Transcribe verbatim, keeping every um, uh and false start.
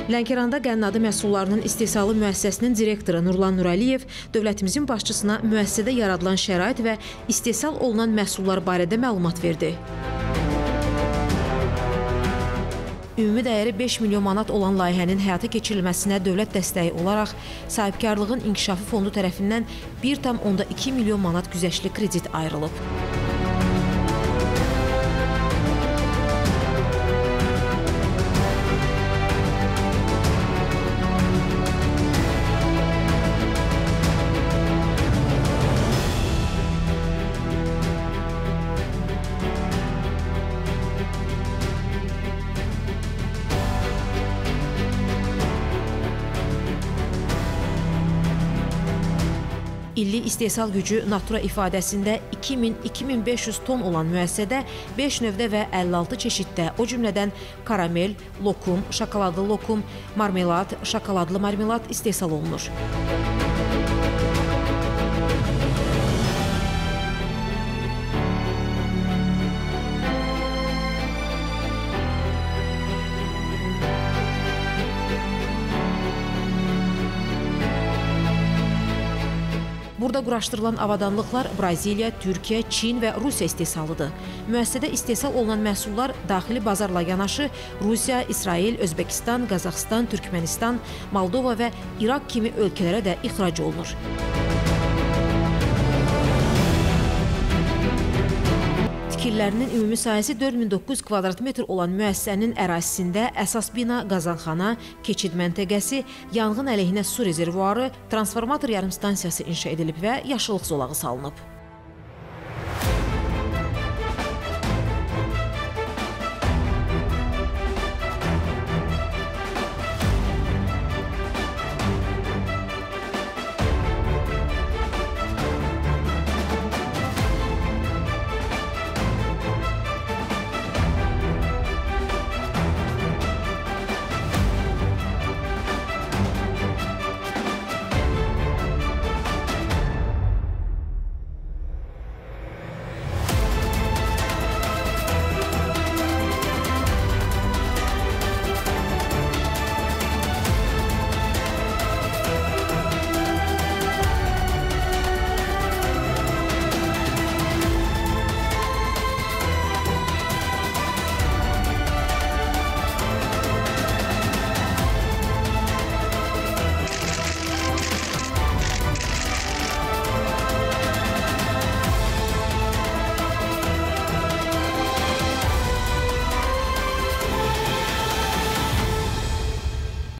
Lənkəranda qənnadı məhsullarının istehsalı müəssisəsinin direktoru Nurlan Nurəliyev dövlətimizin başçısına müəssisədə yaradılan şərait və istehsal olunan məhsullar barədə məlumat verdi. Ümumi dəyəri beş milyon manat olan layihənin həyata keçirilməsinə dövlət dəstəyi olaraq sahibkarlığın inkişafı fondu tərəfindən bir tam onda iki milyon manat güzəştli kredit ayrılıb. İllik istehsal gücü natura ifadəsində iki min - iki min beş yüz ton olan müəssisədə beş növdə və əlli altı çeşiddə, o cümlədən karamel, lokum, şokoladlı lokum, marmelad, şokoladlı marmelad istehsal olunur. Burada quraşdırılan avadanlıqlar Braziliya, Türkiyə, Çin və Rusiya istehsalıdır. Müəssisədə istehsal olunan məhsullar daxili bazarla yanaşı Rusiya, İsrail, Özbəkistan, Qazaxıstan, Türkmənistan, Moldova və İraq kimi ölkələrə də ixrac olunur. Tikililərinin ümumi sahəsi dörd min doqquz yüz kvadrat metr olan müəssisənin ərazisində əsas bina, qazanxana, keçid məntəqəsi, yanğın əleyhinə su rezervuarı, transformator yarımstansiyası inşa edilib və yaşıllıq zolağı salınıb.